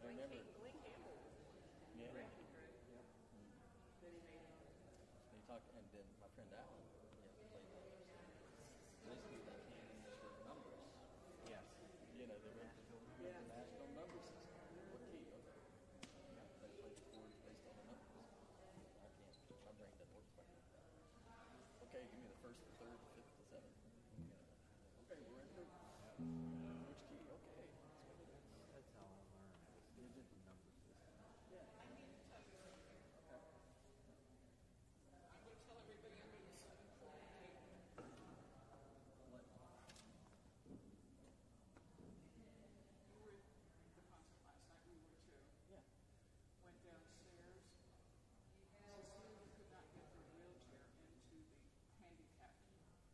Glenn Campbell. Yeah. Yep. That he made. He talked, and then my friend Alan, played that. Basically, they came in for numbers. Yes. They went to the national number system. What key? Okay. They played the chords based on the numbers. I can't. My brain doesn't work quite like that. Okay, give me the first, the third, the fifth, the seventh. Okay, we're in third. Which key? Okay. That's how I learned. Digit number system. Yeah. Okay. I'm going to tell everybody I'm in the 7-chord table. What? You were at the concert last night. We were too. Yeah. Went downstairs. Cecilia could not get her wheelchair into the handicap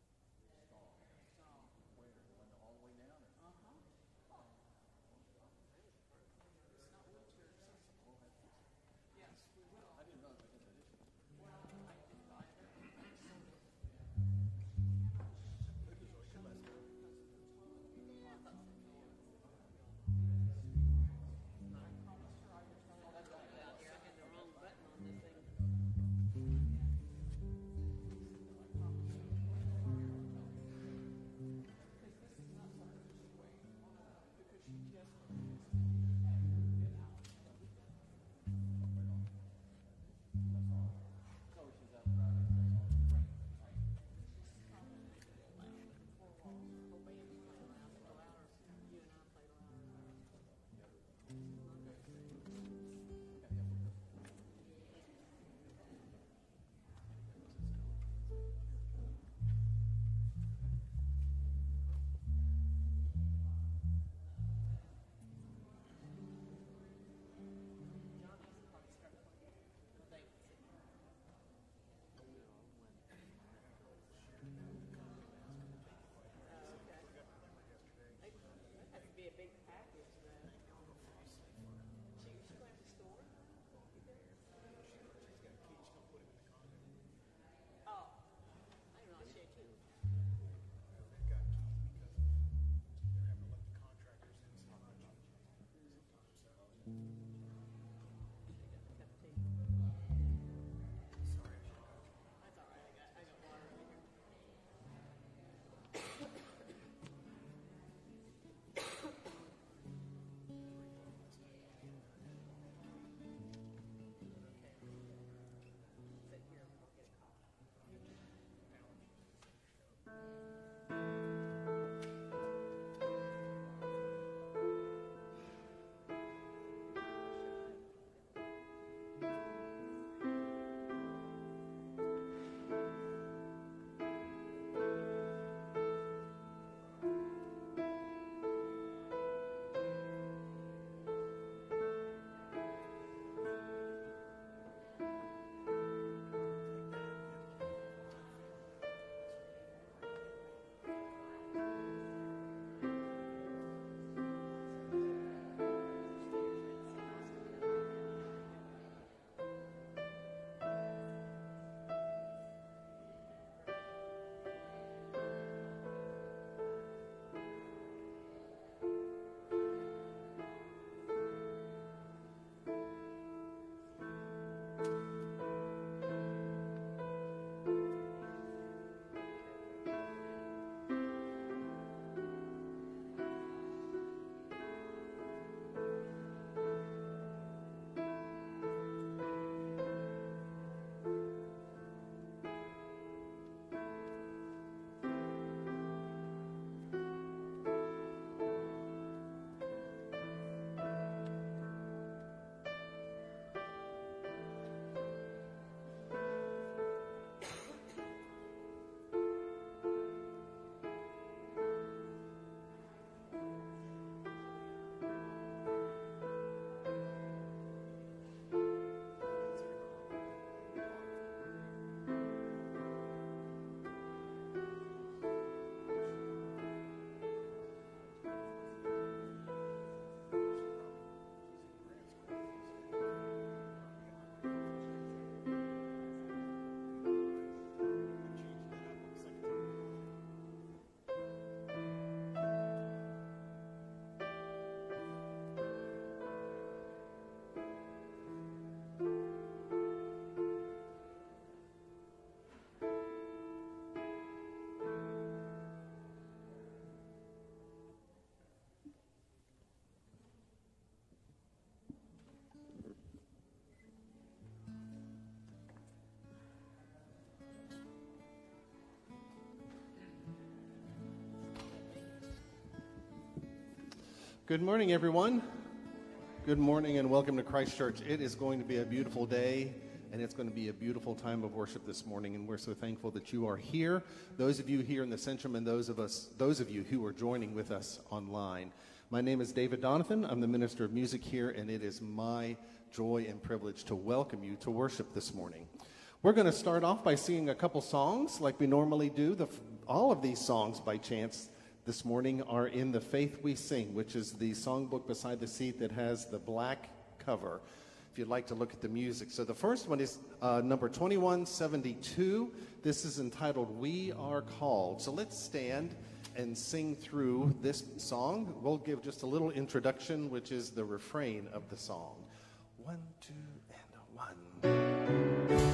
Good morning, everyone. Good morning and welcome to Christ Church. It is going to be a beautiful day, and it's going to be a beautiful time of worship this morning, and we're so thankful that you are here. Those of you here in the Centrum and those of you who are joining with us online. My name is David Donovan. I'm the minister of music here, and it is my joy and privilege to welcome you to worship this morning. We're going to start off by singing a couple songs like we normally do. All of these songs, by chance, this morning are in the Faith We Sing, which is the songbook beside the seat that has the black cover, if you'd like to look at the music. So the first one is number 2172. This is entitled, We Are Called. So let's stand and sing through this song. We'll give just a little introduction, which is the refrain of the song. 1, 2, and 1.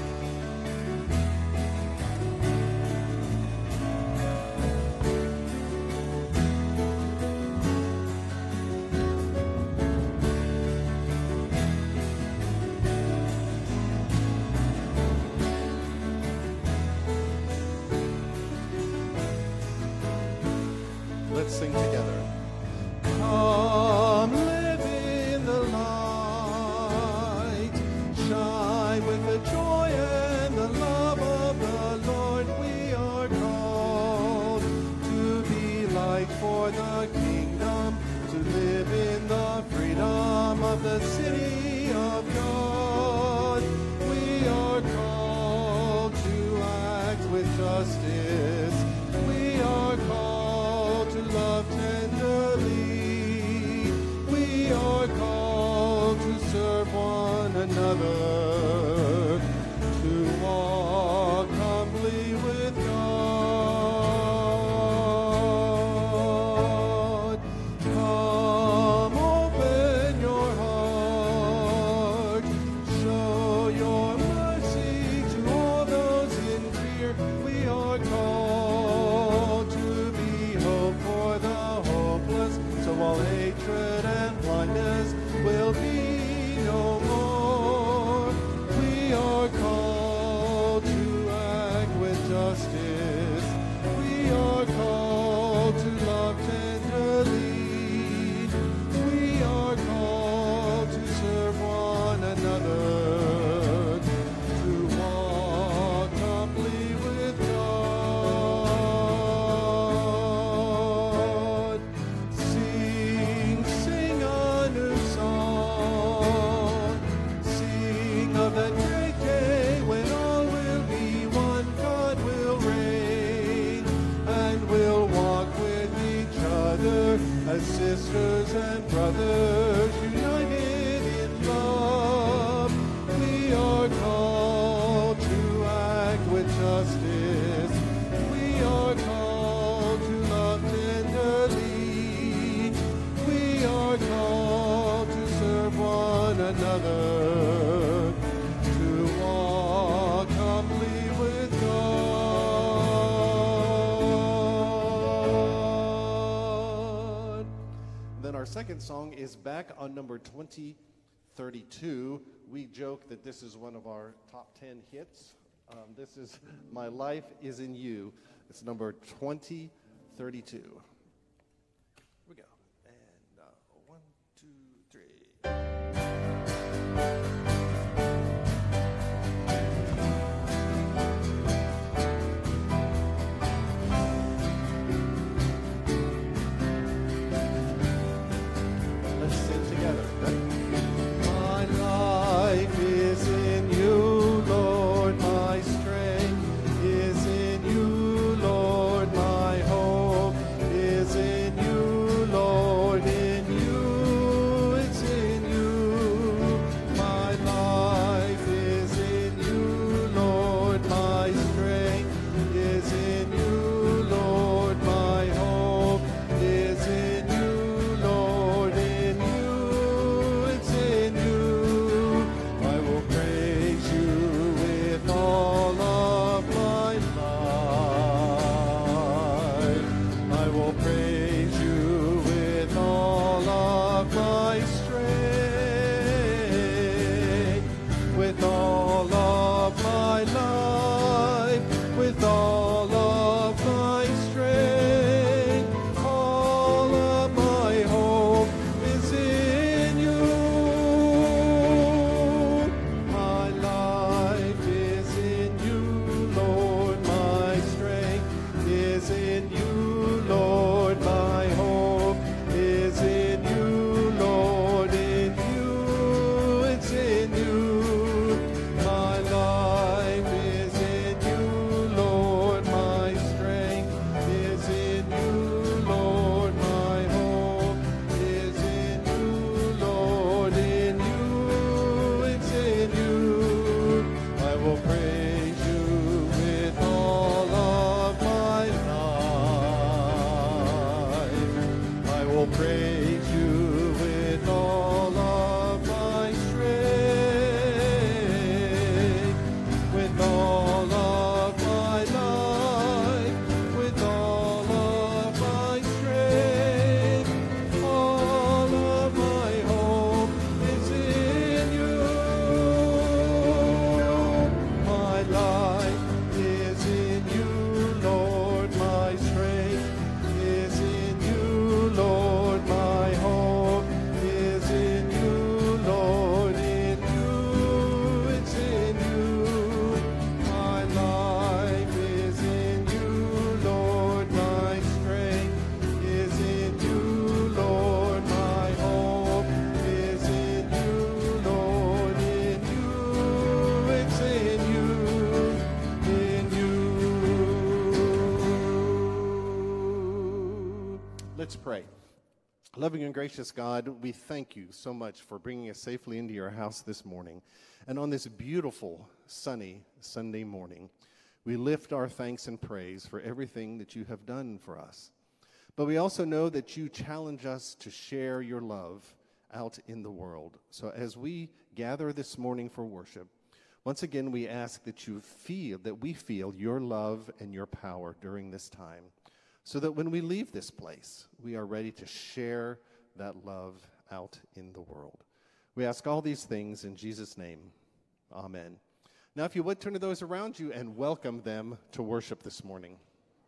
Let's sing together. Come, live in the light, shine with the joy and the love of the Lord. We are called to be light for the kingdom, to live in the freedom of the city of God. We are called to act with justice. We are called to love tenderly. We are called to serve one another, to walk humbly with God. Come, open your heart, show your mercy to all those in fear. We are called to be hope for the hopeless, so all hatred and blindness will be no more. We are called to act with justice. We are called to love tenderly. We are called to serve one another, to walk humbly with God. Sing, sing a new song. Sing of that great day when all will be one. God will reign, and we'll walk with each other as sisters and brothers, united in love. We are called to act with justice. We are called to love tenderly. We are called to serve one another, to walk humbly with God. Then our second song is back on number 2032. We joke that this is one of our top 10 hits. This is My Life Is in You. It's number 2032. Here we go. And 1, 2, 3. Let's sing together. My life is in you, Lord. My strength is in you, Lord. My hope is in you, Lord. In you will praise you with all of my strength, with all of my life, with all of my strength. All of my hope is in you. My life is in you, Lord. My strength is in you, Lord. My hope is in you, Lord. In you, it's in you. My life is in you, Lord. My strength is in you, Lord. My hope is in you, Lord. In you, it's in you. In you. Let's pray. Loving and gracious God, we thank you so much for bringing us safely into your house this morning. And on this beautiful, sunny Sunday morning, we lift our thanks and praise for everything that you have done for us. But we also know that you challenge us to share your love out in the world. So as we gather this morning for worship, once again we ask that we feel your love and your power during this time, so that when we leave this place, we are ready to share that love out in the world. We ask all these things in Jesus' name. Amen. Now, if you would, turn to those around you and welcome them to worship this morning.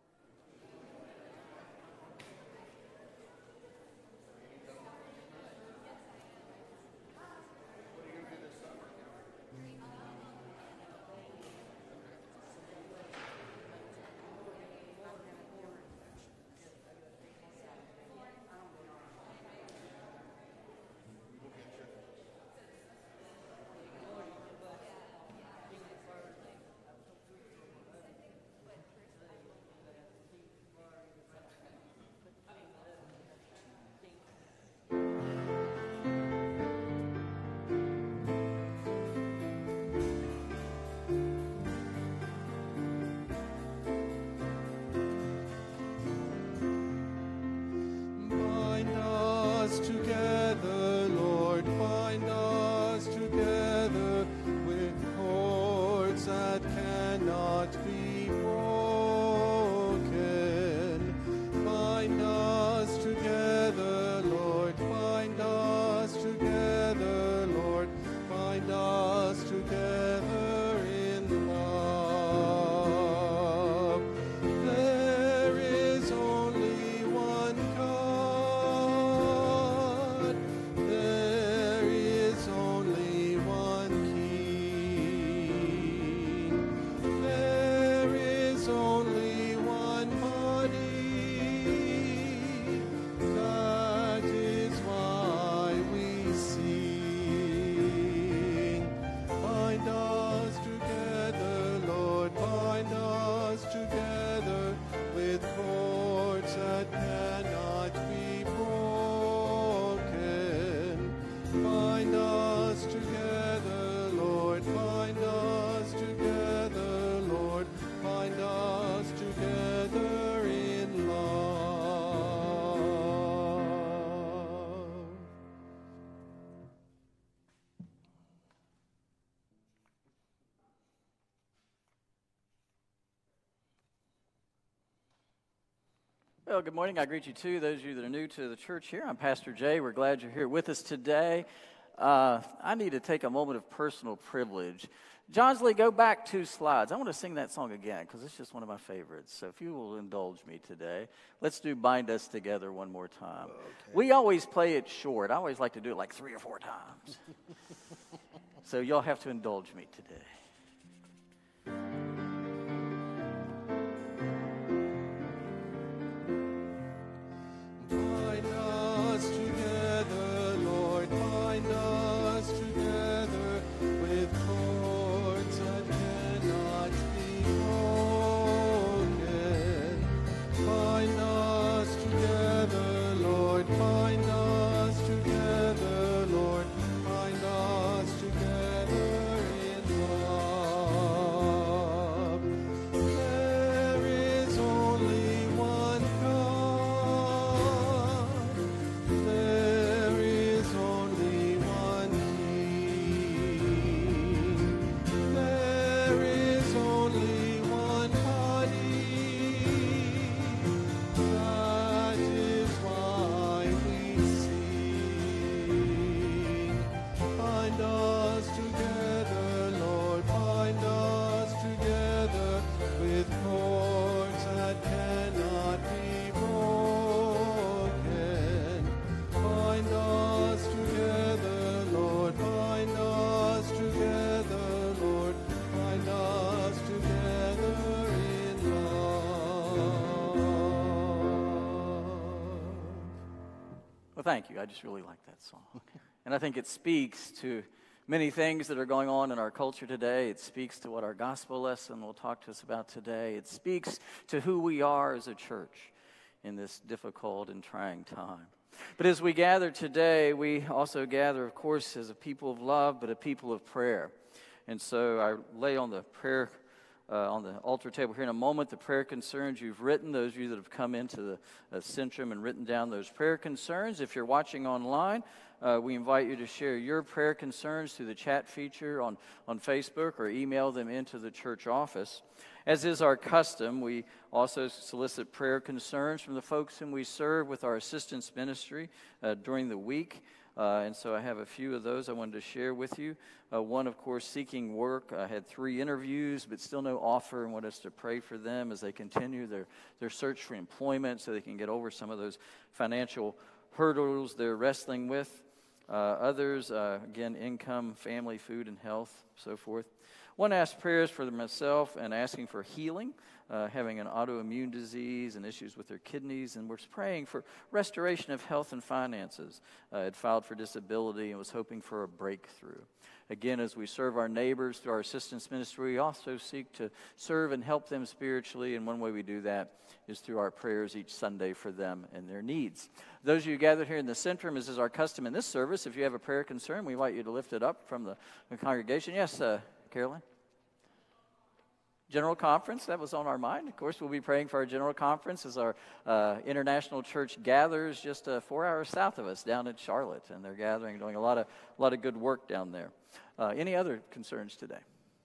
Bind us together, Lord, bind us together with cords that cannot be broken. Bind us together, Lord, bind us together, Lord, bind us together in love. There is only one God. There is only one King. There is only one body. That is why we sing. Bind us together, Lord, bind us together with cords that cannot be broken. Bind us together, Lord, bind us together, Lord, bind us together in love. Well, good morning. I greet you too, those of you that are new to the church here. I'm Pastor Jay. We're glad you're here with us today. I need to take a moment of personal privilege. Johnsley, go back 2 slides. I want to sing that song again because it's just one of my favorites. So if you will indulge me today, let's do Bind Us Together one more time. Okay. We always play it short. I always like to do it like 3 or 4 times. So you'll have to indulge me today. Bind us together, Lord, bind us together with cords that cannot be broken. Bind us together, Lord, bind us together, Lord, bind us together in love. Well, thank you. I just really like that song. And I think it speaks to many things that are going on in our culture today. It speaks to what our gospel lesson will talk to us about today. It speaks to who we are as a church in this difficult and trying time. But as we gather today, we also gather, of course, as a people of love, but a people of prayer. And so I lay on the prayer on the altar table here in a moment the prayer concerns you've written, those of you that have come into the Centrum and written down those prayer concerns. If you're watching online, we invite you to share your prayer concerns through the chat feature on Facebook or email them into the church office. As is our custom, we also solicit prayer concerns from the folks whom we serve with our assistance ministry during the week. And so I have a few of those I wanted to share with you. One, of course, seeking work. I had 3 interviews, but still no offer, and want us to pray for them as they continue their search for employment so they can get over some of those financial hurdles they're wrestling with. Others, again, income, family, food, and health, so forth. One asked prayers for myself and asking for healing, having an autoimmune disease and issues with their kidneys, and was praying for restoration of health and finances. Had filed for disability and was hoping for a breakthrough. Again, as we serve our neighbors through our assistance ministry, we also seek to serve and help them spiritually, and one way we do that is through our prayers each Sunday for them and their needs. Those of you gathered here in the Centrum, as is our custom in this service, if you have a prayer concern, we invite you to lift it up from the congregation. Yes, Carolyn? General Conference, that was on our mind. Of course, we'll be praying for our General Conference as our international church gathers just 4 hours south of us down in Charlotte. And they're gathering, doing a lot of good work down there. Any other concerns today?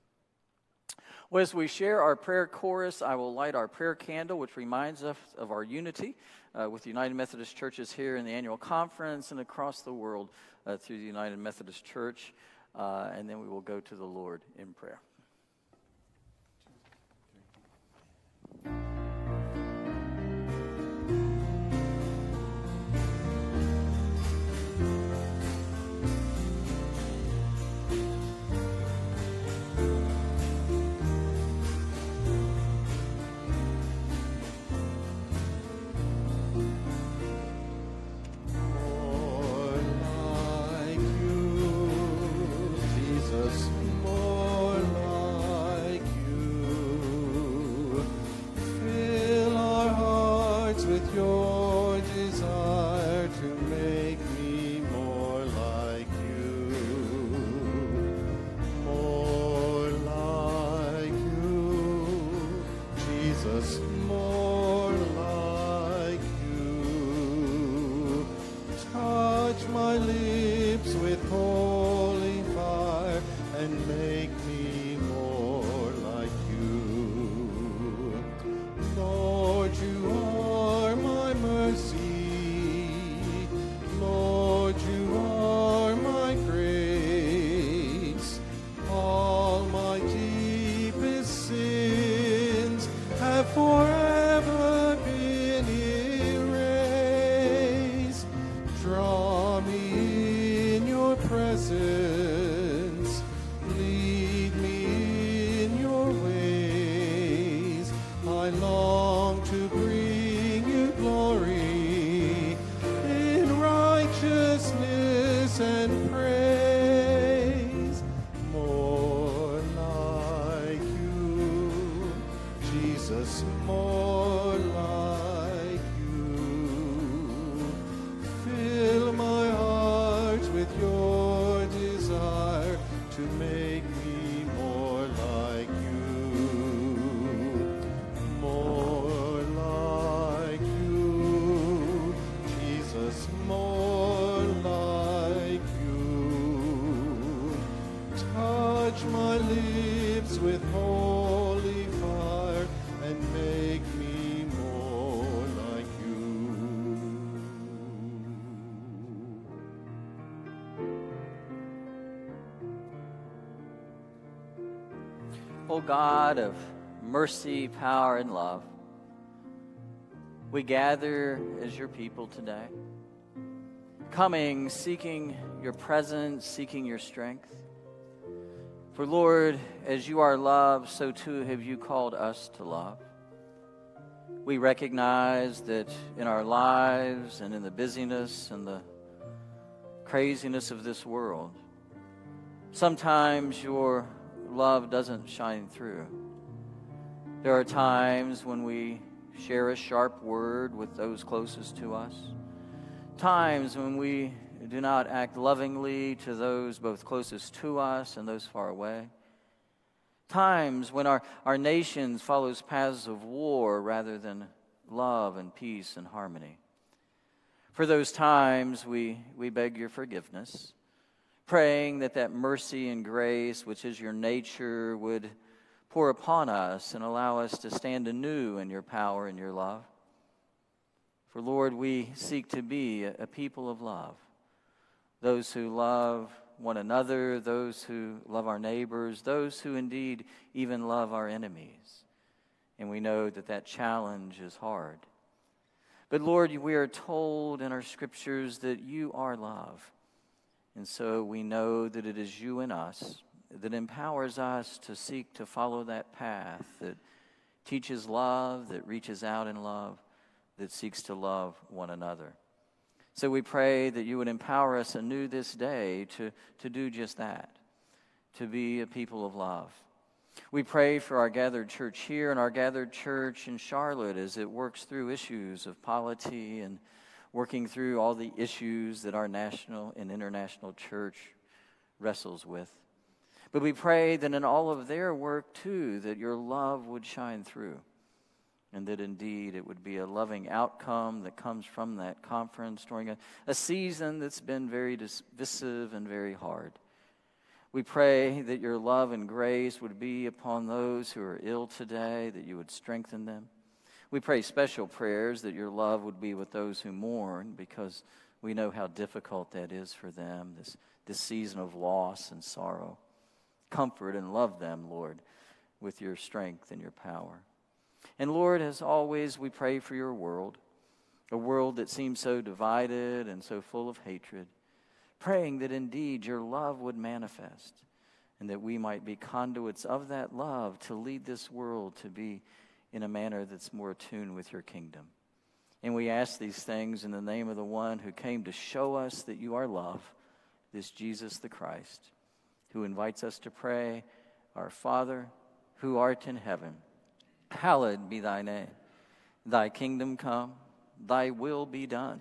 Well, as we share our prayer chorus, I will light our prayer candle, which reminds us of our unity with the United Methodist Churches here in the annual conference and across the world through the United Methodist Church. And then we will go to the Lord in prayer. O God of mercy, power, and love, we gather as your people today, coming, seeking your presence, seeking your strength. For Lord, as you are loved, so too have you called us to love. We recognize that in our lives and in the busyness and the craziness of this world. Sometimes your love doesn't shine through. There are times when we share a sharp word with those closest to us. Times when we do not act lovingly to those both closest to us and those far away. Times when our nation follows paths of war rather than love and peace and harmony. For those times, we beg your forgiveness, praying that mercy and grace, which is your nature, would pour upon us and allow us to stand anew in your power and your love. For, Lord, we seek to be a people of love, those who love one another, those who love our neighbors, those who indeed even love our enemies. And we know that challenge is hard. But Lord, we are told in our scriptures that you are love. And so we know that it is you in us that empowers us to seek to follow that path that teaches love, that reaches out in love, that seeks to love one another. So we pray that you would empower us anew this day to do just that, to be a people of love. We pray for our gathered church here and our gathered church in Charlotte as it works through issues of polity and working through all the issues that our national and international church wrestles with. But we pray that in all of their work too, that your love would shine through, and that indeed it would be a loving outcome that comes from that conference during a season that's been very divisive and very hard. We pray that your love and grace would be upon those who are ill today, that you would strengthen them. We pray special prayers that your love would be with those who mourn, because we know how difficult that is for them, this season of loss and sorrow. Comfort and love them, Lord, with your strength and your power. And Lord, as always, we pray for your world, a world that seems so divided and so full of hatred, praying that indeed your love would manifest and that we might be conduits of that love to lead this world to be in a manner that's more attuned with your kingdom. And we ask these things in the name of the one who came to show us that you are love, this Jesus the Christ, who invites us to pray, Our Father, who art in heaven, hallowed be thy name. Thy kingdom come, thy will be done,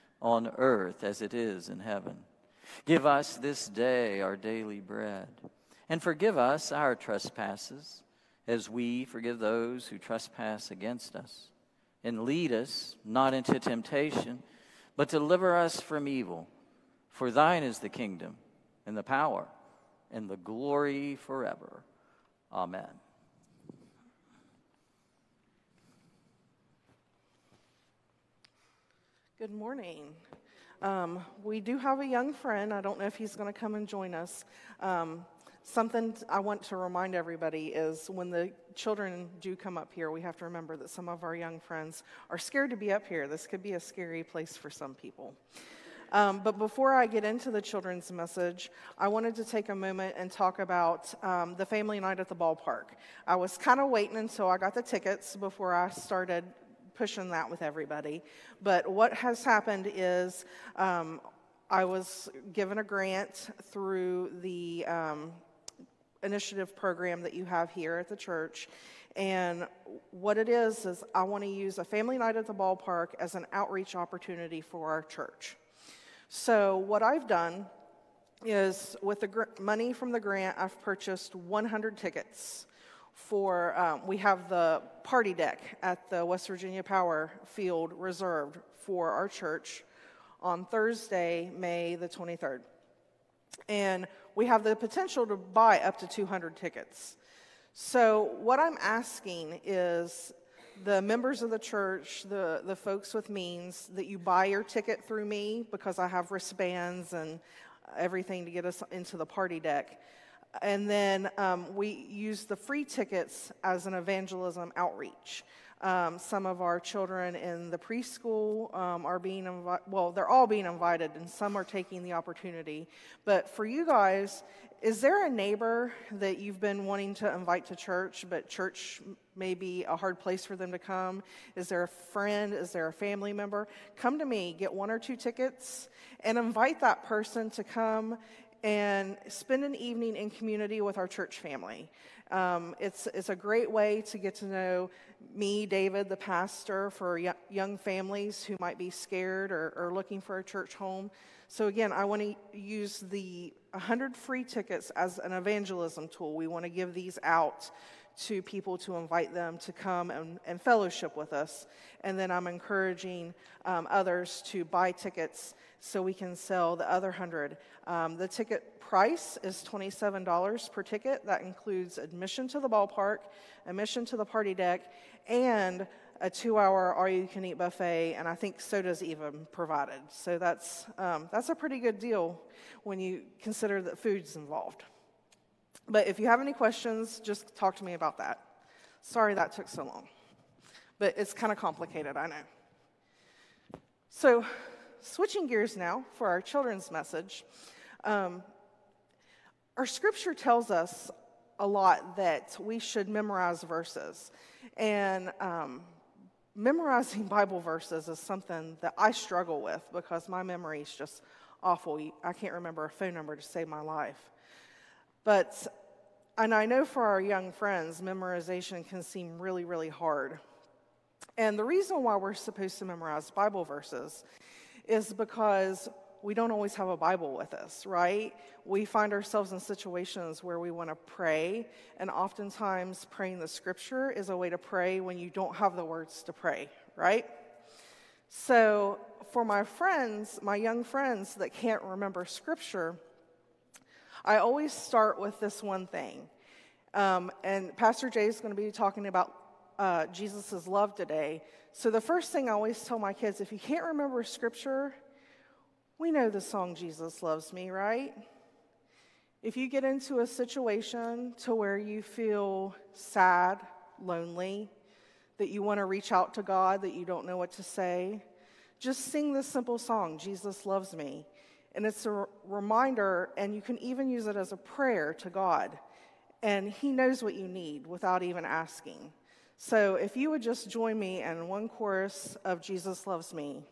on earth as it is in heaven. Give us this day our daily bread, and forgive us our trespasses, as we forgive those who trespass against us. And lead us not into temptation, but deliver us from evil. For thine is the kingdom, and the power, and the glory forever. Amen. Good morning. We do have a young friend. I don't know if he's going to come and join us. Something I want to remind everybody is when the children do come up here, we have to remember that some of our young friends are scared to be up here. This could be a scary place for some people. But before I get into the children's message, I wanted to take a moment and talk about the family night at the ballpark. I was kind of waiting until I got the tickets before I started pushing that with everybody. But what has happened is I was given a grant through the initiative program that you have here at the church. And what it is I want to use a family night at the ballpark as an outreach opportunity for our church. So what I've done is with the money from the grant, I've purchased 100 tickets for, we have the party deck at the West Virginia Power Field reserved for our church on Thursday, May the 23rd. And we have the potential to buy up to 200 tickets. So what I'm asking is the members of the church, the folks with means, that you buy your ticket through me, because I have wristbands and everything to get us into the party deck. And then we use the free tickets as an evangelism outreach. Some of our children in the preschool are being invited. Well, they're all being invited, and some are taking the opportunity. But for you guys, is there a neighbor that you've been wanting to invite to church, but church may be a hard place for them to come? Is there a friend? Is there a family member? Come to me, get 1 or 2 tickets, and invite that person to come and spend an evening in community with our church family. It's a great way to get to know me, David, the pastor, for young families who might be scared or looking for a church home. So again, I want to use the 100 free tickets as an evangelism tool. We want to give these out to people to invite them to come and fellowship with us. And then I'm encouraging others to buy tickets so we can sell the other 100. The ticket price is $27 per ticket. That includes admission to the ballpark, admission to the party deck, and a 2-hour all-you-can-eat buffet, and I think soda's even provided. So that's a pretty good deal when you consider that food's involved. But if you have any questions, just talk to me about that. Sorry that took so long. But it's kind of complicated, I know. So switching gears now for our children's message. Our scripture tells us a lot that we should memorize verses. And memorizing Bible verses is something that I struggle with because my memory is just awful. I can't remember a phone number to save my life. And I know for our young friends, memorization can seem really, really hard. And the reason why we're supposed to memorize Bible verses is because we don't always have a Bible with us, right? We find ourselves in situations where we want to pray, and oftentimes praying the scripture is a way to pray when you don't have the words to pray, right? So for my friends, my young friends that can't remember scripture, I always start with this one thing. And Pastor Jay is going to be talking about Jesus' love today. So the first thing I always tell my kids, if you can't remember scripture, we know the song Jesus Loves Me, right? If you get into a situation to where you feel sad, lonely, that you want to reach out to God, that you don't know what to say, just sing this simple song, Jesus Loves Me. And it's a reminder, and you can even use it as a prayer to God. And He knows what you need without even asking. So if you would just join me in one chorus of Jesus Loves Me.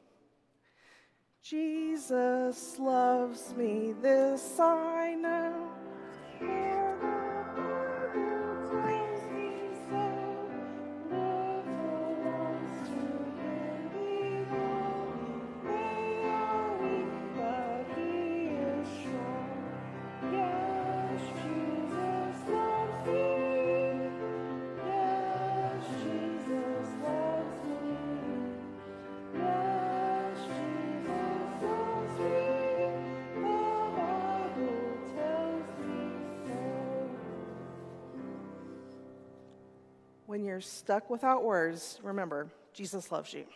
Jesus loves me, this I know. For the Bible tells me so. Little ones to Him belong. They are weak, but He is strong. Yes, Jesus loves me. Yes, Jesus loves me. Yes, Jesus loves me. The Bible tells me so. When you're stuck without words, remember, Jesus loves you.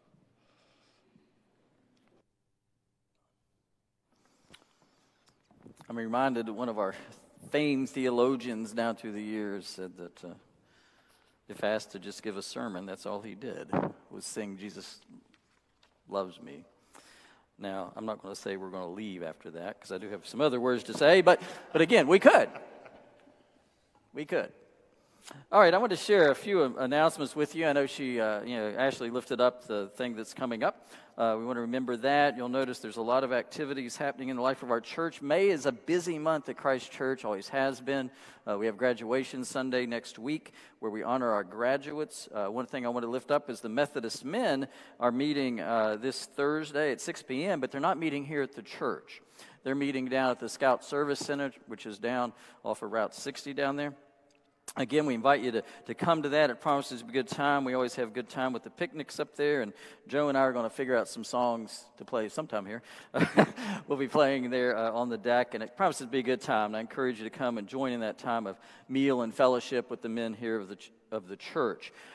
I'm reminded that one of our famed theologians down through the years said that if asked to just give a sermon, that's all he did, was sing Jesus Loves Me. Now, I'm not going to say we're going to leave after that, because I do have some other words to say, but again, we could. We could. All right, I want to share a few announcements with you. I know Ashley lifted up the thing that's coming up. We want to remember that. You'll notice there's a lot of activities happening in the life of our church. May is a busy month at Christ Church, always has been. We have graduation Sunday next week where we honor our graduates. One thing I want to lift up is the Methodist men are meeting this Thursday at 6 p.m., but they're not meeting here at the church. They're meeting down at the Scout Service Center, which is down off of Route 60 down there. Again, we invite you to come to that. It promises to be a good time. We always have a good time with the picnics up there, and Joe and I are going to figure out some songs to play sometime here. We'll be playing there on the deck, and it promises to be a good time. And I encourage you to come and join in that time of meal and fellowship with the men here of the church.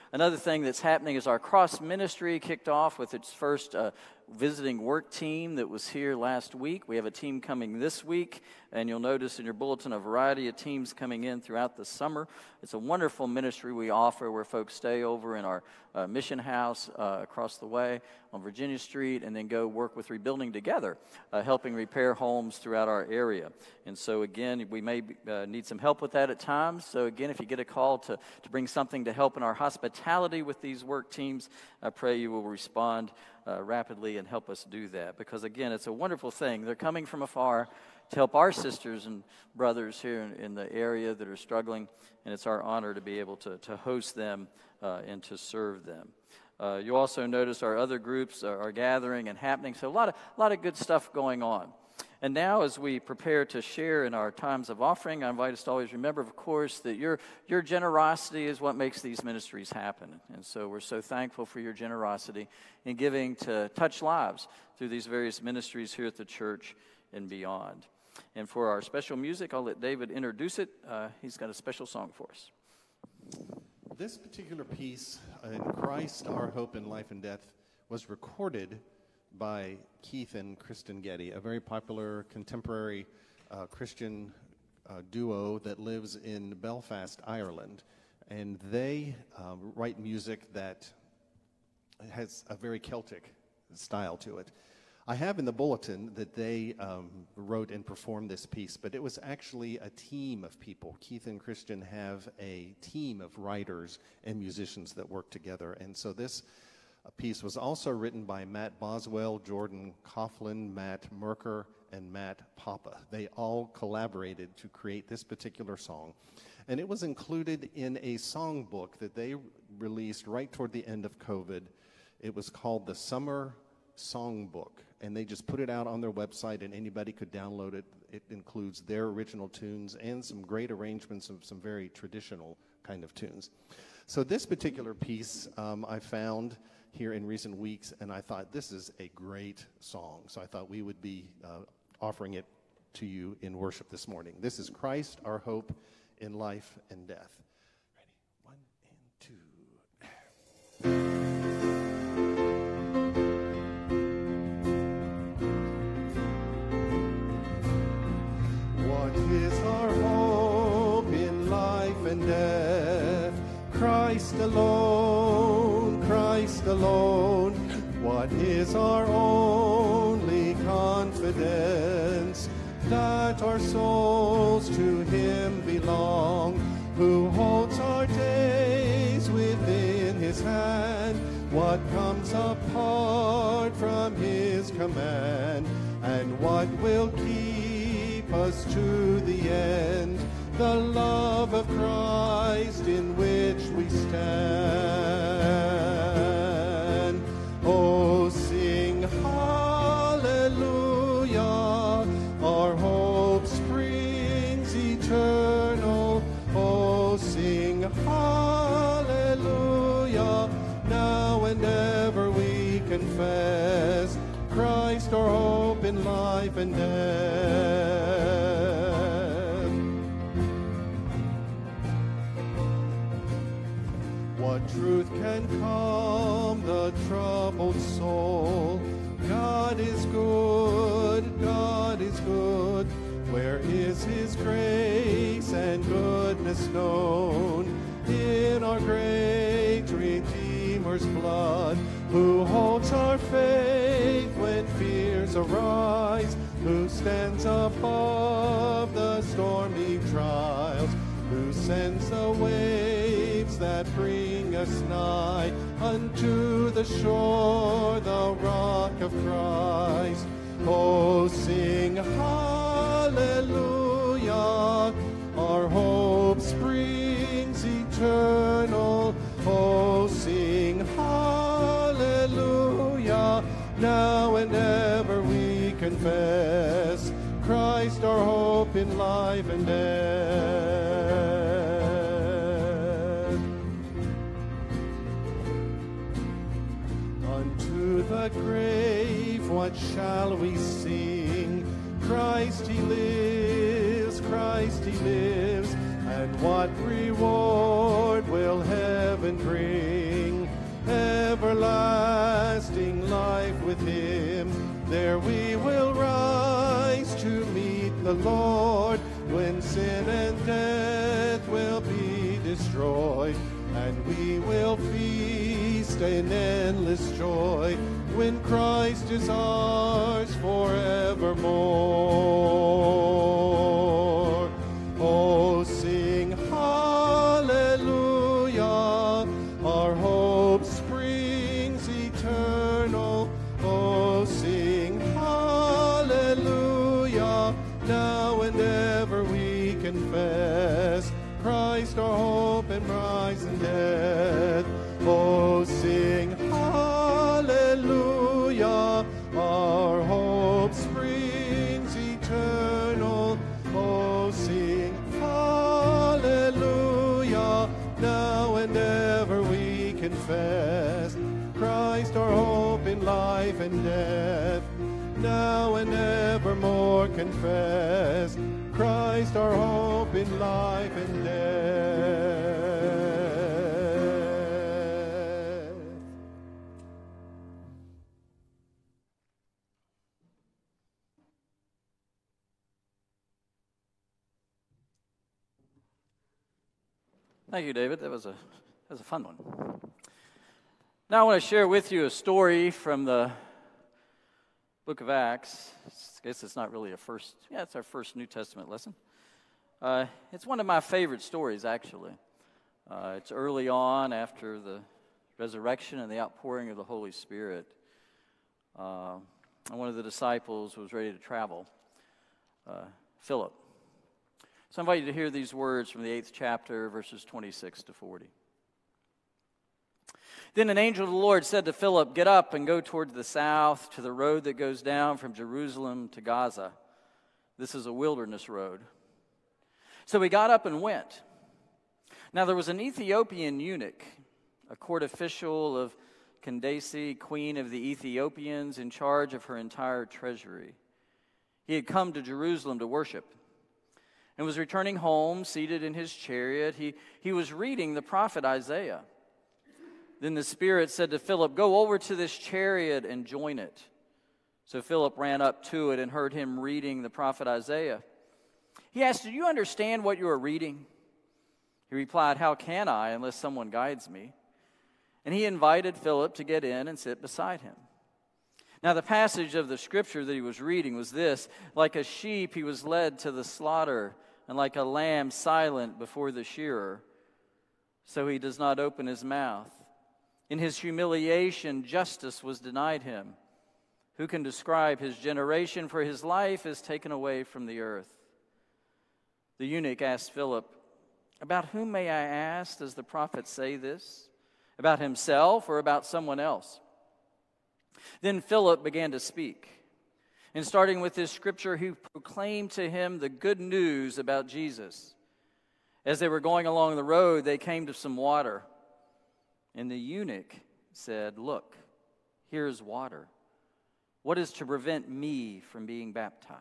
Another thing that's happening is our cross ministry kicked off with its first visiting work team that was here last week. We have a team coming this week, and you'll notice in your bulletin a variety of teams coming in throughout the summer. It's a wonderful ministry we offer where folks stay over in our mission house across the way on Virginia Street and then go work with Rebuilding Together, helping repair homes throughout our area. And so again, we may need some help with that at times. So again, if you get a call to bring something to help in our hospitality with these work teams, I pray you will respond rapidly and help us do that. Because again, it's a wonderful thing. They're coming from afar to help our sisters and brothers here in the area that are struggling, and it's our honor to be able to host them and to serve them. You also notice our other groups are gathering and happening, so a lot of good stuff going on. And now as we prepare to share in our times of offering, I invite us to always remember, of course, that your generosity is what makes these ministries happen. And so we're so thankful for your generosity in giving to touch lives through these various ministries here at the church and beyond. And for our special music, I'll let David introduce it. He's got a special song for us. This particular piece, in Christ, Our Hope in Life and Death, was recorded by Keith and Kristen Getty, a very popular contemporary Christian duo that lives in Belfast, Ireland. And they write music that has a very Celtic style to it. I have in the bulletin that they wrote and performed this piece, but it was actually a team of people. Keith and Kristen have a team of writers and musicians that work together. And so this piece was also written by Matt Boswell, Jordan Coughlin, Matt Merker, and Matt Papa. They all collaborated to create this particular song. And it was included in a songbook that they released right toward the end of COVID. It was called the Summer Songbook. And they just put it out on their website, and anybody could download it. It includes their original tunes and some great arrangements of some very traditional kind of tunes. So this particular piece I found here in recent weeks, and I thought this is a great song. So I thought we would be offering it to you in worship this morning. This is Christ, Our Hope in Life and Death. Ready? 1 and 2. Is our hope in life and death? Christ alone, Christ alone. What is our only confidence? That our souls to Him belong, who holds our days within His hand. What comes apart from His command, and what will keep us to the end? The love of Christ in which we stand. Oh, sing hallelujah, our hope springs eternal. Oh, sing hallelujah, now and ever we confess Christ our hope in life and death. What truth can calm the troubled soul? God is good, God is good. Where is His grace and goodness known? In our great Redeemer's blood, who holds our faith when fears arise, who stands above the stormy trials, who sends the waves that bring us nigh unto the shore, the rock of Christ. Oh, sing hallelujah, our hope springs eternal. Oh, sing hallelujah, now and ever we confess Christ our hope in life and death. Unto the grave what shall we sing? Christ He lives, Christ He lives. And what reward will heaven bring? life with him. There we will rise to meet the Lord, when sin and death will be destroyed, and we will feast in endless joy, when Christ is ours forevermore. Oh, sing hallelujah, our hope springs eternal. Oh, sing hallelujah, now and ever we confess Christ our hope and rise in death. Oh, sing hallelujah, our hope springs eternal. Oh, sing hallelujah, now and ever we confess Christ our hope in life and death. Now and evermore confess Christ our hope in life and death. Thank you, David. That was a fun one. Now I want to share with you a story from the book of Acts. I guess it's not really it's our first New Testament lesson. It's one of my favorite stories, actually. It's early on after the resurrection and the outpouring of the Holy Spirit. And one of the disciples was ready to travel, Philip. So I invite you to hear these words from the 8th chapter, verses 26 to 40. Then an angel of the Lord said to Philip, "Get up and go toward the south to the road that goes down from Jerusalem to Gaza. This is a wilderness road." So he got up and went. Now there was an Ethiopian eunuch, a court official of Candace, queen of the Ethiopians, in charge of her entire treasury. He had come to Jerusalem to worship and was returning home, seated in his chariot. He was reading the prophet Isaiah. Then the Spirit said to Philip, "Go over to this chariot and join it." So Philip ran up to it and heard him reading the prophet Isaiah. He asked, "Do you understand what you are reading?" He replied, "How can I unless someone guides me?" And he invited Philip to get in and sit beside him. Now the passage of the scripture that he was reading was this: "Like a sheep he was led to the slaughter, and like a lamb silent before the shearer, so he does not open his mouth. In his humiliation justice was denied him. Who can describe his generation? For his life is taken away from the earth." The eunuch asked Philip, "About whom, may I ask, does the prophet say this? About himself or about someone else?" Then Philip began to speak. And starting with this scripture, he proclaimed to him the good news about Jesus. As they were going along the road, they came to some water. And the eunuch said, "Look, here is water. What is to prevent me from being baptized?"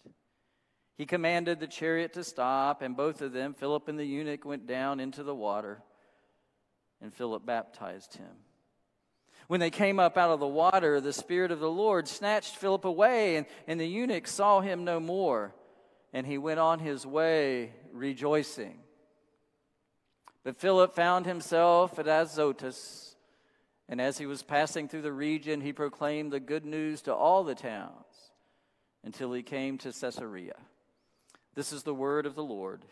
He commanded the chariot to stop, and both of them, Philip and the eunuch, went down into the water, and Philip baptized him. When they came up out of the water, the Spirit of the Lord snatched Philip away, and the eunuch saw him no more, and he went on his way rejoicing. But Philip found himself at Azotus, and as he was passing through the region, he proclaimed the good news to all the towns until he came to Caesarea. This is the word of the Lord.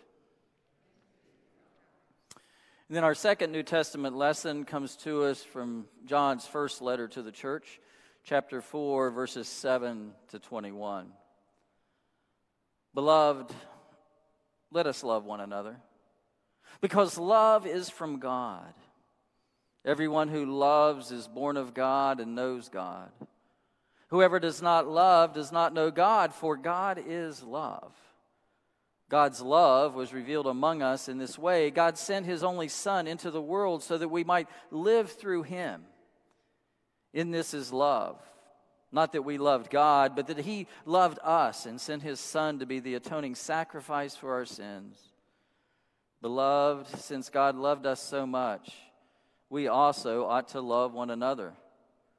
And then our second New Testament lesson comes to us from John's first letter to the church, chapter 4, verses 7 to 21. Beloved, let us love one another, because love is from God. Everyone who loves is born of God and knows God. Whoever does not love does not know God, for God is love. God's love was revealed among us in this way: God sent his only Son into the world so that we might live through him. In this is love, not that we loved God, but that he loved us and sent his Son to be the atoning sacrifice for our sins. Beloved, since God loved us so much, we also ought to love one another.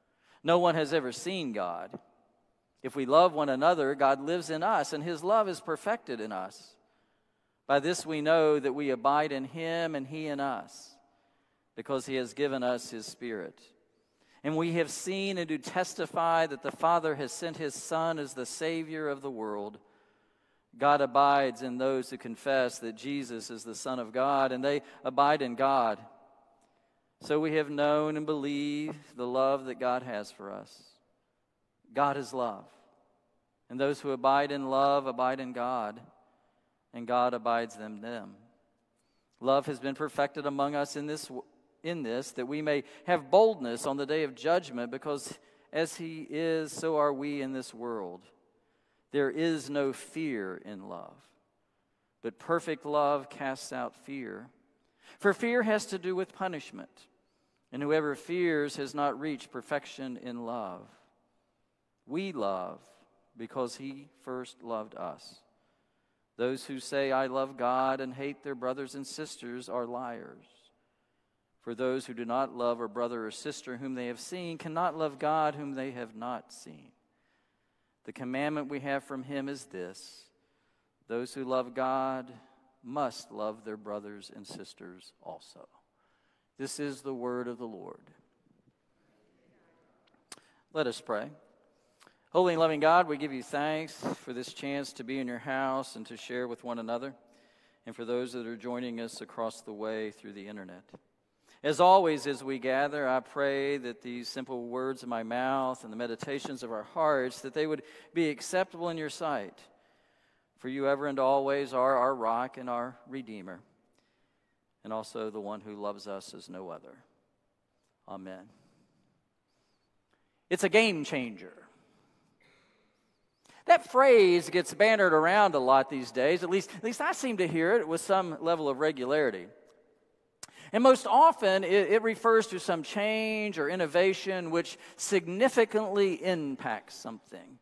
No one has ever seen God. If we love one another, God lives in us, and his love is perfected in us. By this we know that we abide in him and he in us, because he has given us his Spirit. And we have seen and do testify that the Father has sent his Son as the Savior of the world. God abides in those who confess that Jesus is the Son of God, and they abide in God. So we have known and believed the love that God has for us. God is love, and those who abide in love abide in God, and God abides in them. Love has been perfected among us in this, that we may have boldness on the day of judgment, because as he is, so are we in this world. There is no fear in love, but perfect love casts out fear. For fear has to do with punishment, and whoever fears has not reached perfection in love. We love because he first loved us. Those who say, I love God, and hate their brothers and sisters are liars. For those who do not love a brother or sister whom they have seen cannot love God whom they have not seen. The commandment we have from him is this: those who love God must love their brothers and sisters also. This is the word of the Lord. Let us pray. Holy and loving God, we give you thanks for this chance to be in your house and to share with one another, and for those that are joining us across the way through the internet. As always, as we gather, I pray that these simple words of my mouth and the meditations of our hearts, that they would be acceptable in your sight. For you ever and always are our rock and our Redeemer, and also the one who loves us as no other. Amen. It's a game changer. That phrase gets bannered around a lot these days. At least I seem to hear it with some level of regularity. And most often, it refers to some change or innovation which significantly impacts something.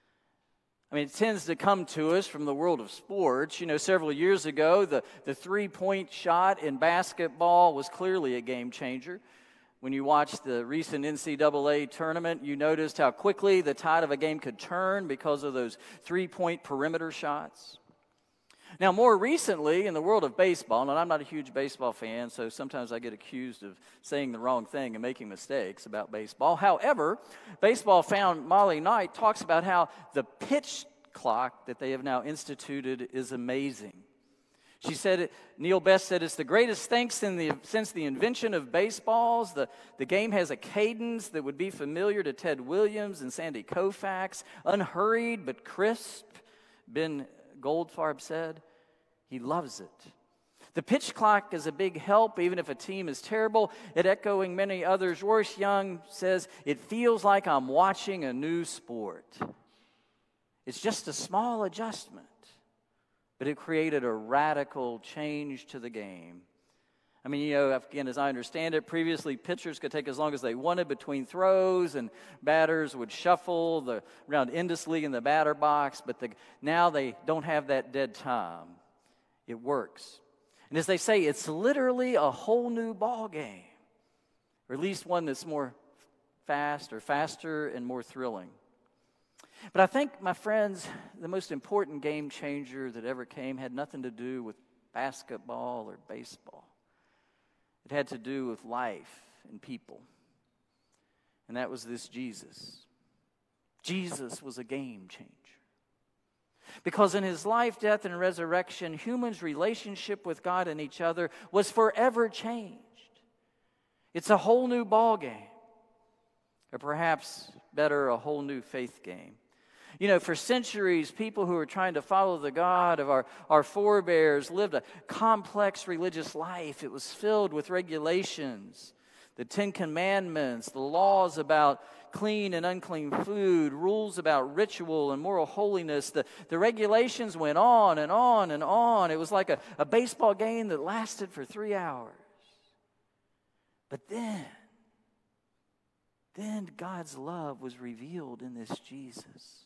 I mean, it tends to come to us from the world of sports. You know, several years ago, the three-point shot in basketball was clearly a game changer. When you watched the recent NCAA tournament, you noticed how quickly the tide of a game could turn because of those three-point perimeter shots. Now, more recently, in the world of baseball, and I'm not a huge baseball fan, so sometimes I get accused of saying the wrong thing and making mistakes about baseball. However, Baseball Fan Molly Knight talks about how the pitch clock that they have now instituted is amazing. She said, Neil Best said, it's the greatest thing since the invention of baseballs. The game has a cadence that would be familiar to Ted Williams and Sandy Koufax, unhurried but crisp, Ben Goldfarb said. He loves it. The pitch clock is a big help, even if a team is terrible. It echoing many others. Royce Young says, it feels like I'm watching a new sport. It's just a small adjustment, but it created a radical change to the game. I mean, you know, again, as I understand it, previously pitchers could take as long as they wanted between throws, and batters would shuffle around endlessly in the batter box, but now they don't have that dead time. It works. And as they say, it's literally a whole new ball game, or at least one that's more faster and more thrilling. But I think, my friends, the most important game changer that ever came had nothing to do with basketball or baseball. It had to do with life and people. And that was this Jesus. Jesus was a game changer. Because in his life, death, and resurrection, humans' relationship with God and each other was forever changed. It's a whole new ball game. Or perhaps better, a whole new faith game. You know, for centuries, people who were trying to follow the God of our forebears lived a complex religious life. It was filled with regulations, the Ten Commandments, the laws about clean and unclean food, rules about ritual and moral holiness. The regulations went on and on and on. It was like a baseball game that lasted for 3 hours. But then God's love was revealed in this Jesus.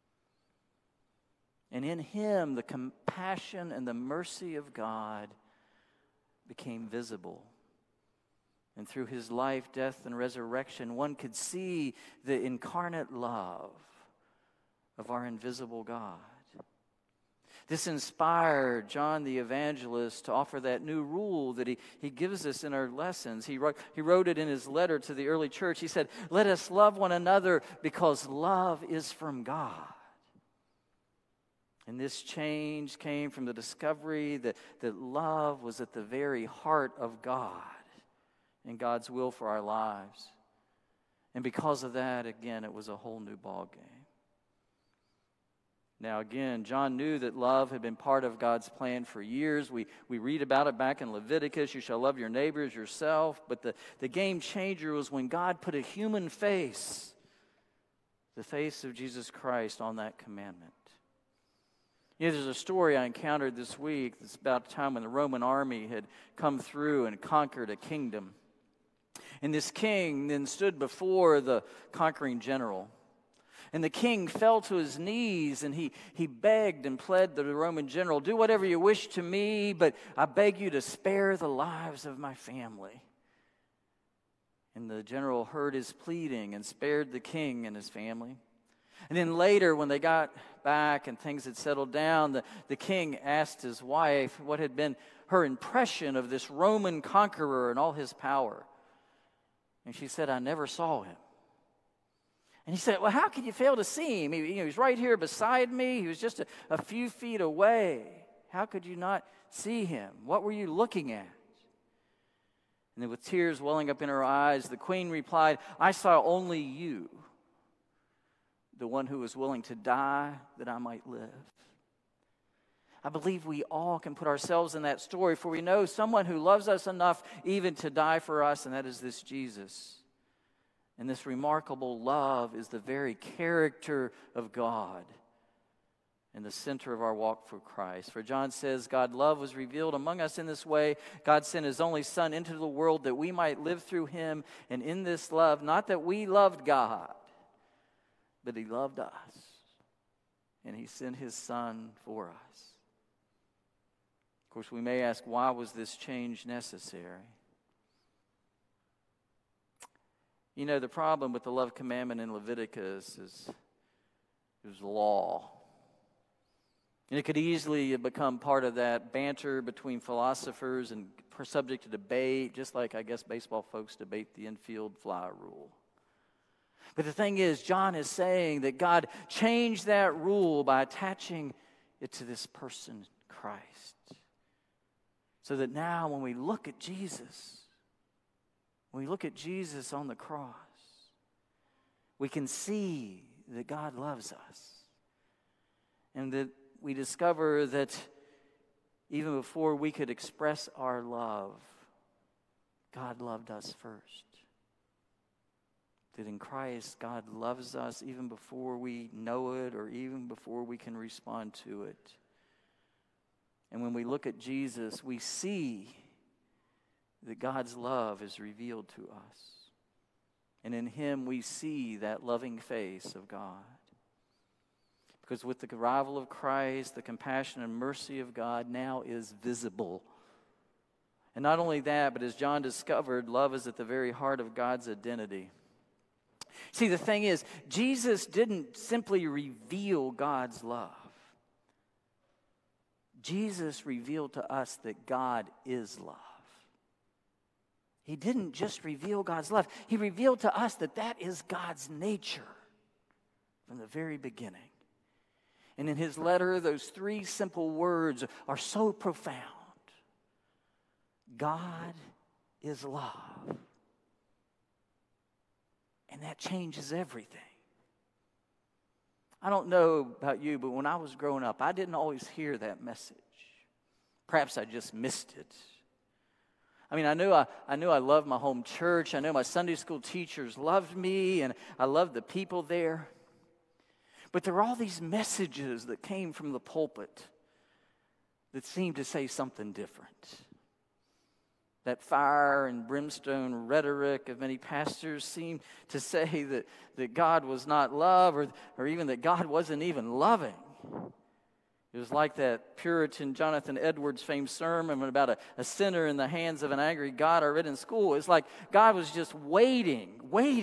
And in him, the compassion and the mercy of God became visible. And through his life, death, and resurrection, one could see the incarnate love of our invisible God. This inspired John the Evangelist to offer that new rule that he gives us in our lessons. He wrote it in his letter to the early church. He said, "Let us love one another because love is from God." And this change came from the discovery that love was at the very heart of God and God's will for our lives. And because of that, again, it was a whole new ballgame. Now, again, John knew that love had been part of God's plan for years. We read about it back in Leviticus. You shall love your neighbor as yourself. But the game changer was when God put a human face, the face of Jesus Christ, on that commandment. You know, there's a story I encountered this week. It's about a time when the Roman army had come through and conquered a kingdom. And this king then stood before the conquering general. And the king fell to his knees and he begged and pled to the Roman general, "Do whatever you wish to me, but I beg you to spare the lives of my family." And the general heard his pleading and spared the king and his family. And then later, when they got back and things had settled down, the king asked his wife what had been her impression of this Roman conqueror and all his power. And she said, "I never saw him." And he said, "Well, how could you fail to see him? He was right here beside me. He was just a few feet away. How could you not see him? What were you looking at?" And then with tears welling up in her eyes, the queen replied, "I saw only you, the one who was willing to die that I might live." I believe we all can put ourselves in that story, for we know someone who loves us enough even to die for us, and that is this Jesus. And this remarkable love is the very character of God and the center of our walk for Christ. For John says, God's love was revealed among us in this way. God sent his only Son into the world that we might live through him. And in this love, not that we loved God, but he loved us. And he sent his Son for us. Of course, we may ask, why was this change necessary? You know, the problem with the love commandment in Leviticus is it was law. And it could easily become part of that banter between philosophers and subject to debate, just like, I guess, baseball folks debate the infield fly rule. But the thing is, John is saying that God changed that rule by attaching it to this person, Christ. So that now when we look at Jesus, when we look at Jesus on the cross, we can see that God loves us. And that we discover that even before we could express our love, God loved us first. That in Christ, God loves us even before we know it or even before we can respond to it. And when we look at Jesus, we see that God's love is revealed to us. And in him we see that loving face of God. Because with the arrival of Christ, the compassion and mercy of God now is visible. And not only that, but as John discovered, love is at the very heart of God's identity. See, the thing is, Jesus didn't simply reveal God's love. Jesus revealed to us that God is love. He didn't just reveal God's love. He revealed to us that that is God's nature from the very beginning. And in his letter, those three simple words are so profound. God is love. And that changes everything. I don't know about you, but when I was growing up, I didn't always hear that message. Perhaps I just missed it. I mean, I knew I loved my home church. I knew my Sunday school teachers loved me, and I loved the people there. But there were all these messages that came from the pulpit that seemed to say something different. That fire and brimstone rhetoric of many pastors seemed to say that God was not love or even that God wasn't even loving. It was like that Puritan Jonathan Edwards' famed sermon about a sinner in the hands of an angry God I read in school. It's like God was just waiting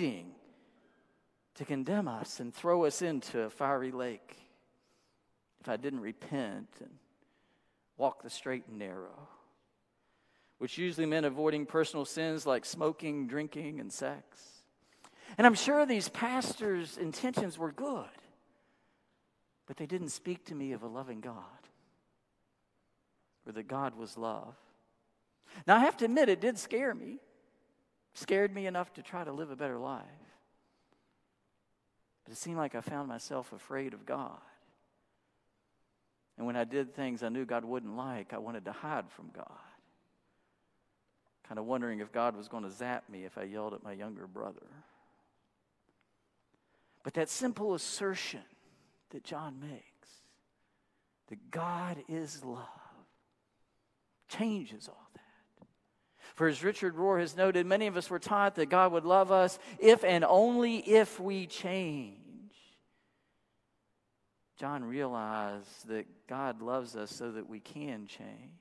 to condemn us and throw us into a fiery lake if I didn't repent and walk the straight and narrow, which usually meant avoiding personal sins like smoking, drinking, and sex. And I'm sure these pastors' intentions were good, but they didn't speak to me of a loving God, or that God was love. Now, I have to admit, it did scare me. Scared me enough to try to live a better life. But it seemed like I found myself afraid of God. And when I did things I knew God wouldn't like, I wanted to hide from God. Kind of wondering if God was going to zap me if I yelled at my younger brother. But that simple assertion that John makes, that God is love, changes all that. For as Richard Rohr has noted, many of us were taught that God would love us if and only if we change. John realized that God loves us so that we can change.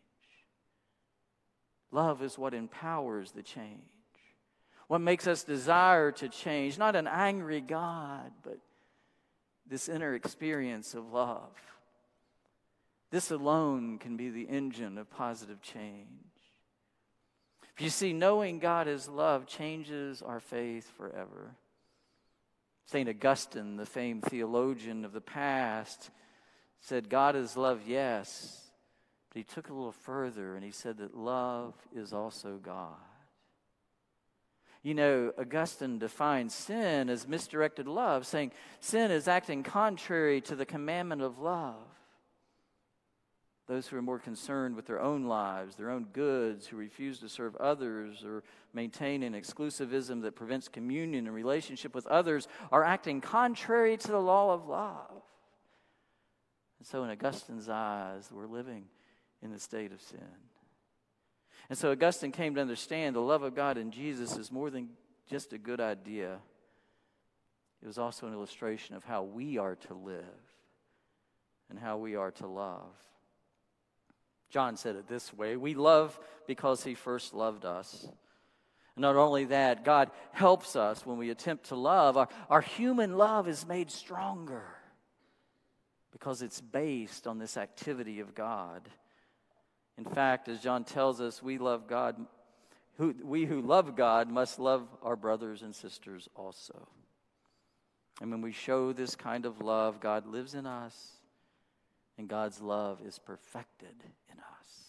Love is what empowers the change. What makes us desire to change. Not an angry God, but this inner experience of love. This alone can be the engine of positive change. You see, knowing God is love changes our faith forever. St. Augustine, the famed theologian of the past, said, God is love, yes, but he took it a little further and he said that love is also God. You know, Augustine defines sin as misdirected love, saying sin is acting contrary to the commandment of love. Those who are more concerned with their own lives, their own goods, who refuse to serve others or maintain an exclusivism that prevents communion and relationship with others, are acting contrary to the law of love. And so in Augustine's eyes, we're living in the state of sin. And so Augustine came to understand the love of God in Jesus is more than just a good idea. It was also an illustration of how we are to live and how we are to love. John said it this way: we love because he first loved us. And not only that, God helps us when we attempt to love. Our human love is made stronger because it's based on this activity of God. In fact, as John tells us, we who love God must love our brothers and sisters also. And when we show this kind of love, God lives in us, and God's love is perfected in us.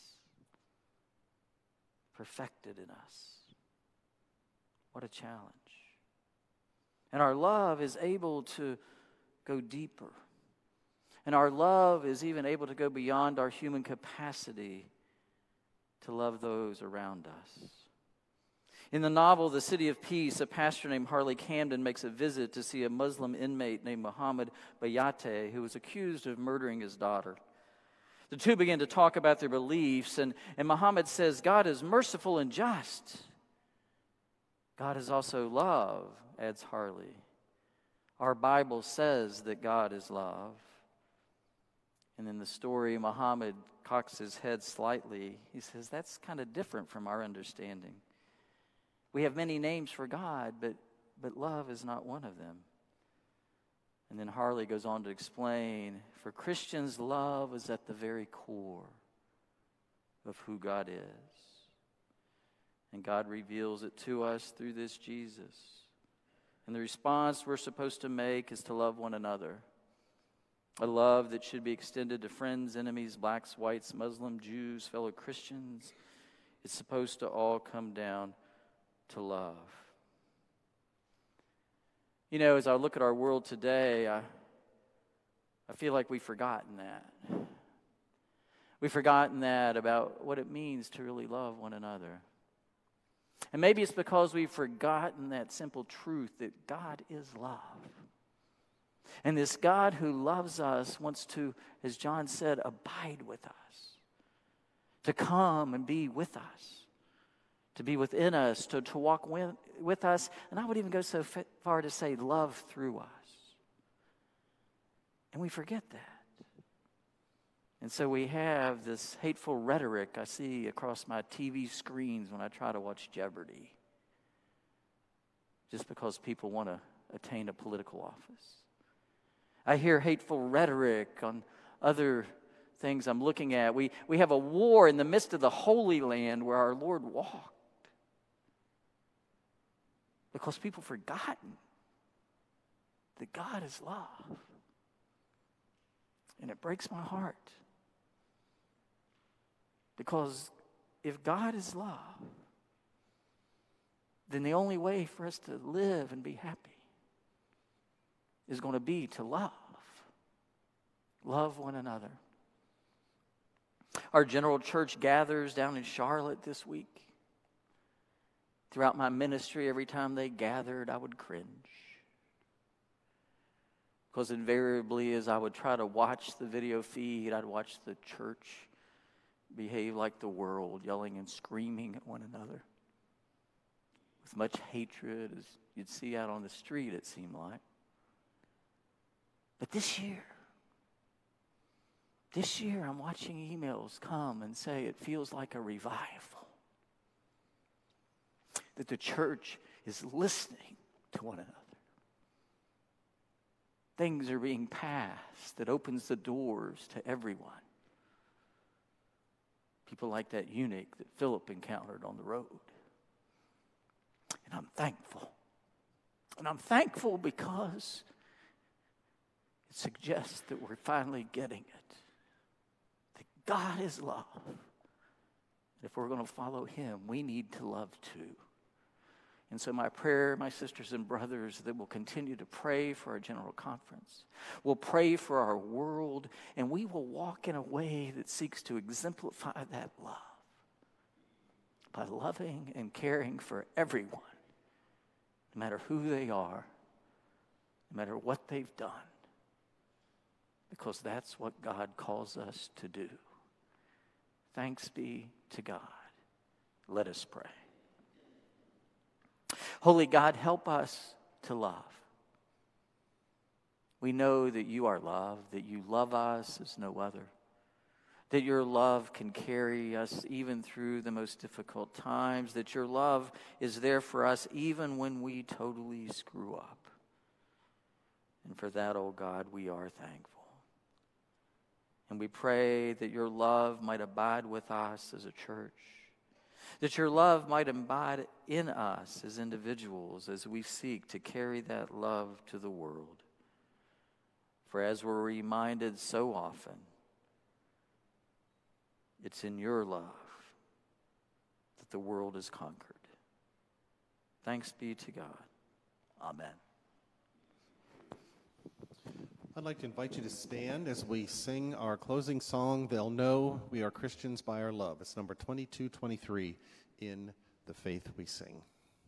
Perfected in us. What a challenge. And our love is able to go deeper. And our love is even able to go beyond our human capacity to love those around us. In the novel The City of Peace, a pastor named Harley Camden makes a visit to see a Muslim inmate named Muhammad Bayate, who was accused of murdering his daughter. The two begin to talk about their beliefs, and Muhammad says, God is merciful and just. God is also love, adds Harley. Our Bible says that God is love. And in the story, Muhammad cocks his head slightly. He says, that's kind of different from our understanding. We have many names for God, but love is not one of them. And then Harley goes on to explain, for Christians, love is at the very core of who God is. And God reveals it to us through this Jesus. And the response we're supposed to make is to love one another. A love that should be extended to friends, enemies, blacks, whites, Muslim, Jews, fellow Christians. It's supposed to all come down to love. You know, as I look at our world today, I feel like we've forgotten that. We've forgotten that about what it means to really love one another. And maybe it's because we've forgotten that simple truth that God is love. And this God who loves us wants to, as John said, abide with us. To come and be with us. To be within us, to walk with us. And I would even go so far to say love through us. And we forget that. And so we have this hateful rhetoric I see across my TV screens when I try to watch Jeopardy, just because people want to attain a political office. I hear hateful rhetoric on other things I'm looking at. We have a war in the midst of the Holy Land where our Lord walked, because people forgotten that God is love. And it breaks my heart. Because if God is love, then the only way for us to live and be happy is going to be to love. Love one another. Our general church gathers down in Charlotte this week. Throughout my ministry, every time they gathered, I would cringe. Because invariably, as I would try to watch the video feed, I'd watch the church behave like the world, yelling and screaming at one another with much hatred, as you'd see out on the street, it seemed like. But this year, I'm watching emails come and say it feels like a revival. That the church is listening to one another. Things are being passed that opens the doors to everyone. People like that eunuch that Philip encountered on the road. And I'm thankful. And I'm thankful because it suggests that we're finally getting it. That God is love. And if we're going to follow him, we need to love too. And so my prayer, my sisters and brothers, that we'll continue to pray for our general conference. We'll pray for our world, and we will walk in a way that seeks to exemplify that love by loving and caring for everyone, no matter who they are, no matter what they've done, because that's what God calls us to do. Thanks be to God. Let us pray. Holy God, help us to love. We know that you are love, that you love us as no other, that your love can carry us even through the most difficult times, that your love is there for us even when we totally screw up. And for that, oh God, we are thankful. And we pray that your love might abide with us as a church, that your love might abide in us as individuals as we seek to carry that love to the world. For as we're reminded so often, it's in your love that the world is conquered. Thanks be to God. Amen. I'd like to invite you to stand as we sing our closing song, They'll Know We Are Christians by Our Love. It's number 2223, In the Faith We Sing.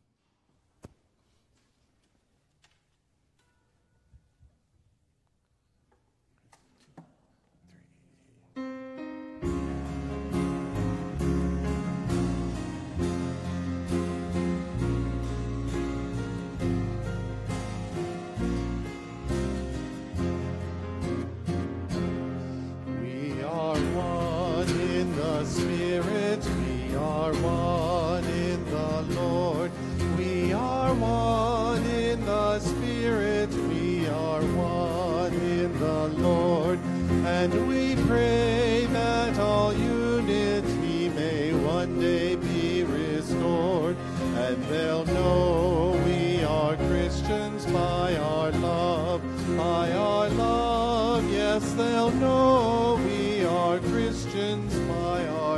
And we pray that all unity may one day be restored, and they'll know we are Christians by our love, yes, they'll know we are Christians by our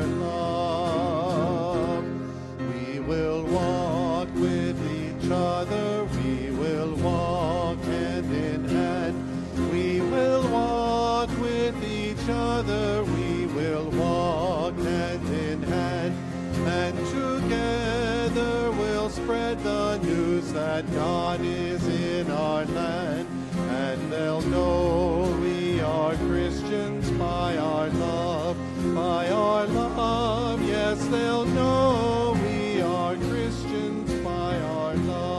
love. We will walk with each other, we will walk hand in hand, we will walk with each other, we will walk hand in hand, and together we'll spread the news that God is in our land, and they'll know we are Christians by our love, yes, they'll know we are Christians by our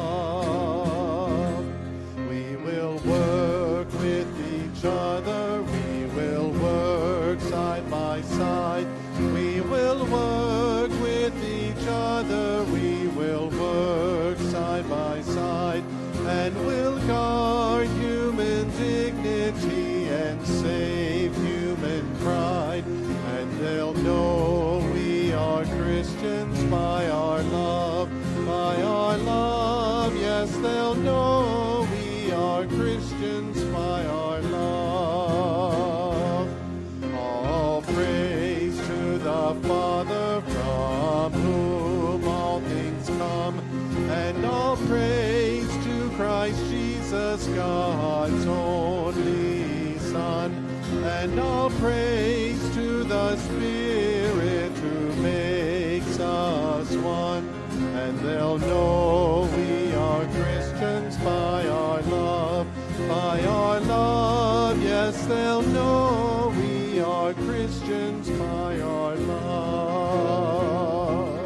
love. We will work with each other, we will work side by side. We will work with each other. We will work side by side. And we'll guard human dignity and save human pride. And they'll know we are Christians by our love, by our love. Yes, they'll know we are Christians by our love. All praise to the Father, from whom all things come, and all praise to Christ Jesus, God's only Son, and all praise to the Spirit who makes us one. And they'll know we are Christians by our love, by our love. Yes, they'll know we are Christians by our love.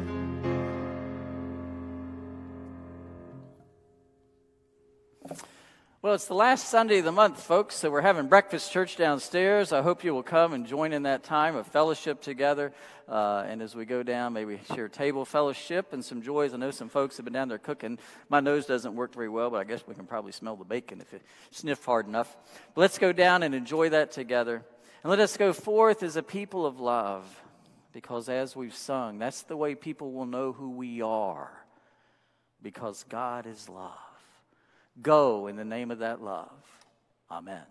Well, it's the last Sunday of the month, folks, so we're having breakfast church downstairs. I hope you will come and join in that time of fellowship together. And as we go down, maybe share table fellowship and some joys. I know some folks have been down there cooking. My nose doesn't work very well, but I guess we can probably smell the bacon if it sniffed hard enough. But let's go down and enjoy that together. And let us go forth as a people of love, because as we've sung, that's the way people will know who we are, because God is love. Go in the name of that love. Amen.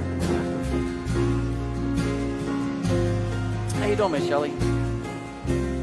How you doing, Miss Shelley?